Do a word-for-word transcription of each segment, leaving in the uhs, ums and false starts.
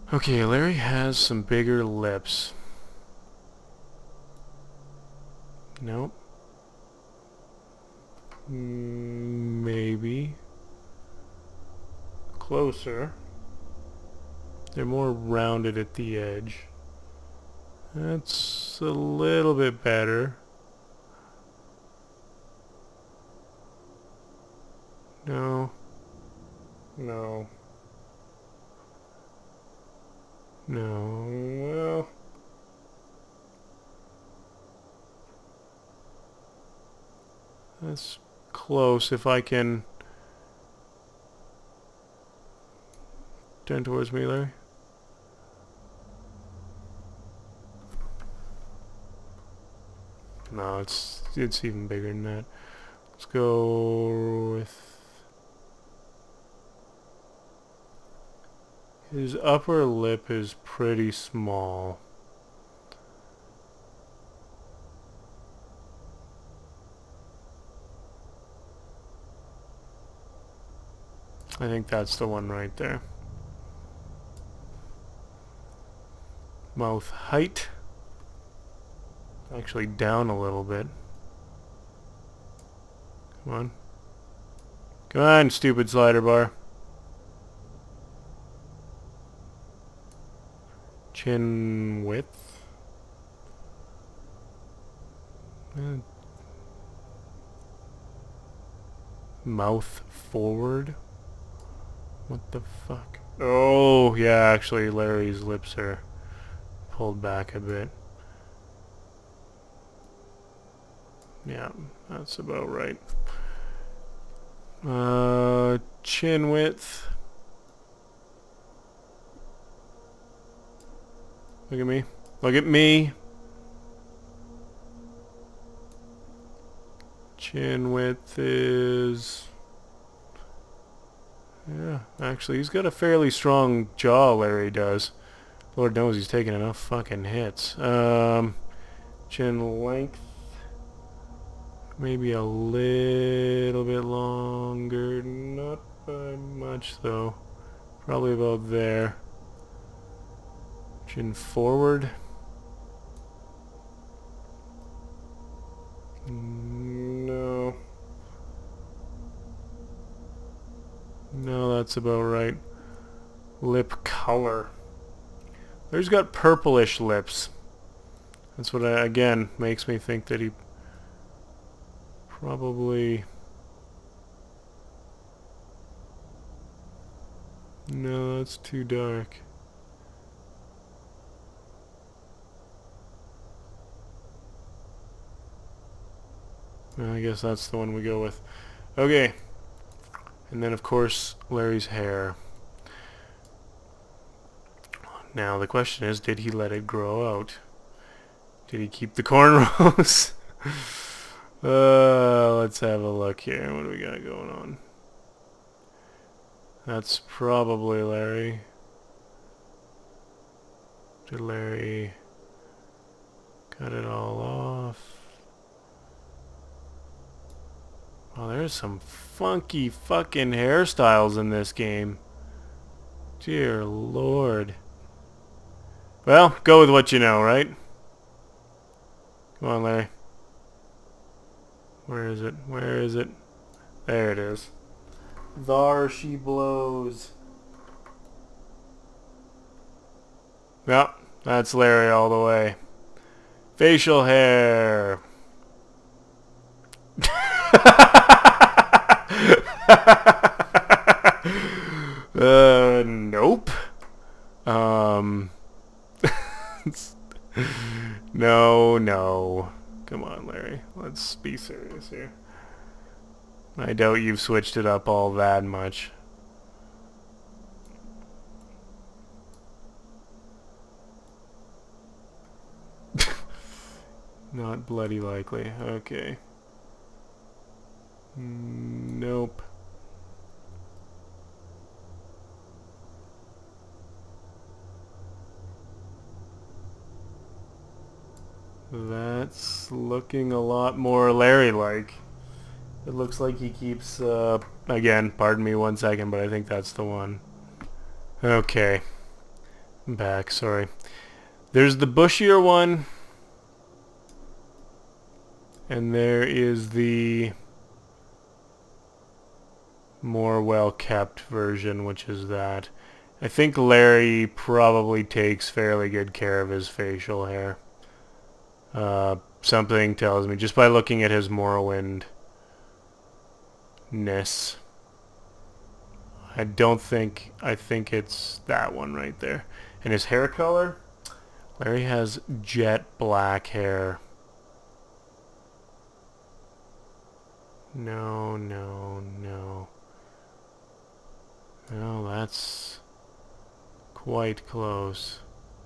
Okay, Larry has some bigger lips. Nope. Mm, maybe. Closer. They're more rounded at the edge. That's a little bit better. No. No. No. Well. That's close. If I can turn towards me, Larry. No, it's it's even bigger than that. Let's go with his upper lip is pretty small. I think that's the one right there. Mouth height. Actually down a little bit. Come on. Come on, stupid slider bar. Chin width. Uh, mouth forward. What the fuck? Oh, yeah, actually Larry's lips are pulled back a bit. Yeah, that's about right. Uh, chin width. Look at me. Look at me. Chin width is... Yeah, actually, he's got a fairly strong jaw, Larry does. Lord knows he's taking enough fucking hits. Um, chin length. Maybe a little bit longer. Not by much, though. Probably about there. Chin forward. No. No, that's about right. Lip color. There's got purplish lips. That's what I, again, makes me think that he probably... No, that's too dark. I guess that's the one we go with. Okay. And then, of course, Larry's hair. Now, the question is, did he let it grow out? Did he keep the cornrows? uh, let's have a look here. What do we got going on? That's probably Larry. Did Larry cut it all off? Oh, there's some funky fucking hairstyles in this game. Dear Lord. Well, go with what you know, right? Come on, Larry. Where is it? Where is it? There it is. There she blows. Yep, that's Larry all the way. Facial hair. uh, nope. Um, no, no. Come on, Larry. Let's be serious here. I doubt you've switched it up all that much. Not bloody likely. Okay. Nope. That's looking a lot more Larry-like. It looks like he keeps, uh, again, pardon me one second, but I think that's the one. Okay. back, sorry. There's the bushier one, and there is the more well-kept version, which is that. I think Larry probably takes fairly good care of his facial hair. Uh, something tells me, just by looking at his Morrowind-ness. I don't think, I think it's that one right there. And his hair color? Larry has jet black hair. No, no, no. No, that's quite close.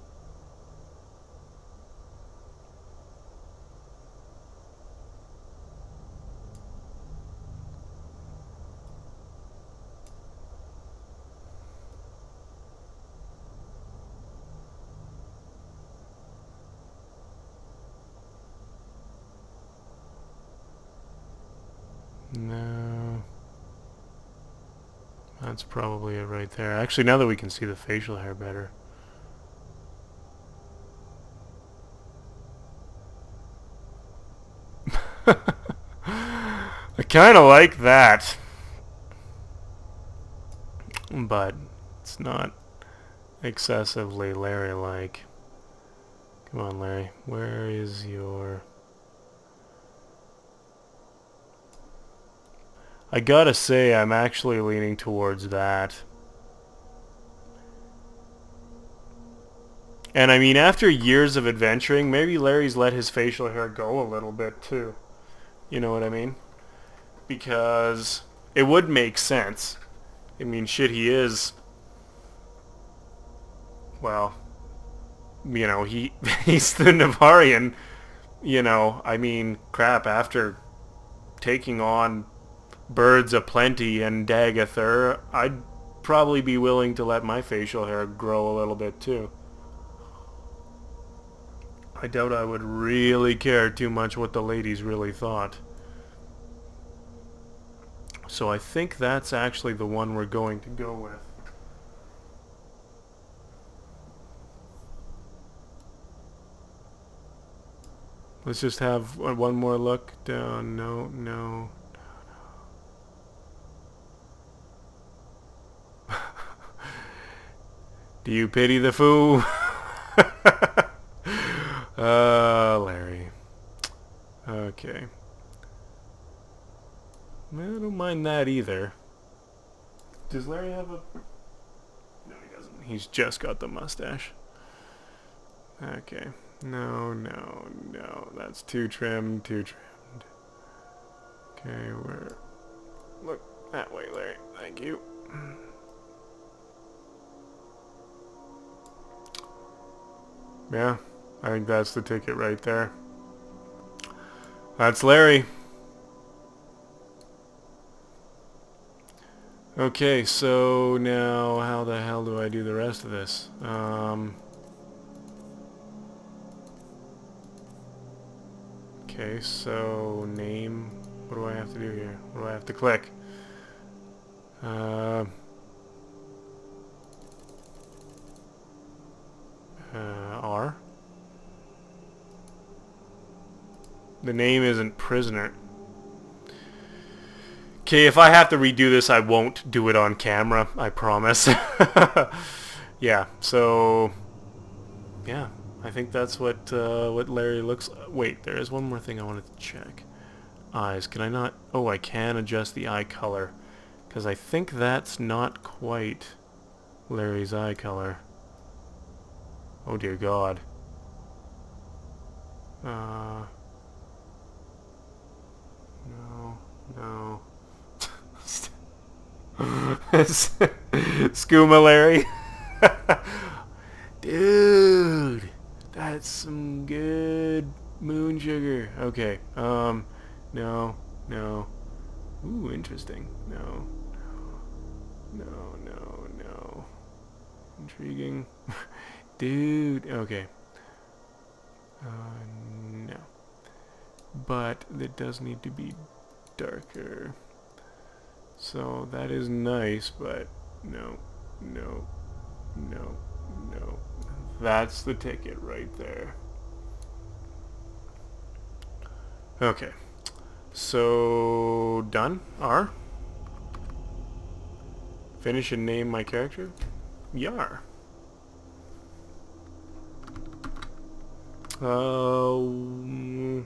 No. That's probably it right there. Actually, now that we can see the facial hair better. I kind of like that. But it's not excessively Larry-like. Come on, Larry. Where is your... I gotta say, I'm actually leaning towards that. And I mean, after years of adventuring, maybe Larry's let his facial hair go a little bit too. You know what I mean? Because it would make sense. I mean, shit, he is... Well, you know, he he's the Navarian. You know, I mean, crap, after taking on Birds Aplenty and Dagathur, I'd probably be willing to let my facial hair grow a little bit too. I doubt I would really care too much what the ladies really thought. So I think that's actually the one we're going to go with. Let's just have one more look down. No, no. Do you pity the fool? uh, Larry. Okay. I don't mind that either. Does Larry have a... No, he doesn't. He's just got the mustache. Okay. No, no, no. That's too trimmed, too trimmed. Okay, we're... Look that way, Larry. Thank you. Yeah, I think that's the ticket right there. That's Larry. Okay, so now how the hell do I do the rest of this? Um, okay, so name. What do I have to do here? What do I have to click? Uh, uh, R. The name isn't prisoner. Okay, if I have to redo this, I won't do it on camera. I promise. Yeah. So, yeah, I think that's what uh, what Larry looks. Wait, there is one more thing I wanted to check. Eyes. Can I not? Oh, I can adjust the eye color, because I think that's not quite Larry's eye color. Oh dear God. Uh. No. No. Skooma Larry. Dude, that's some good moon sugar. Okay. Um, no, no. Ooh, interesting. No, no, no, no, no. Intriguing. Dude, okay. Uh, no. But it does need to be darker. So that is nice, but no, no, no, no, That's the ticket right there. Okay. So, done. R. Finish and name my character. Yar. Um...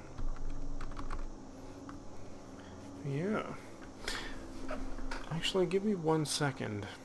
Yeah. Actually, give me one second.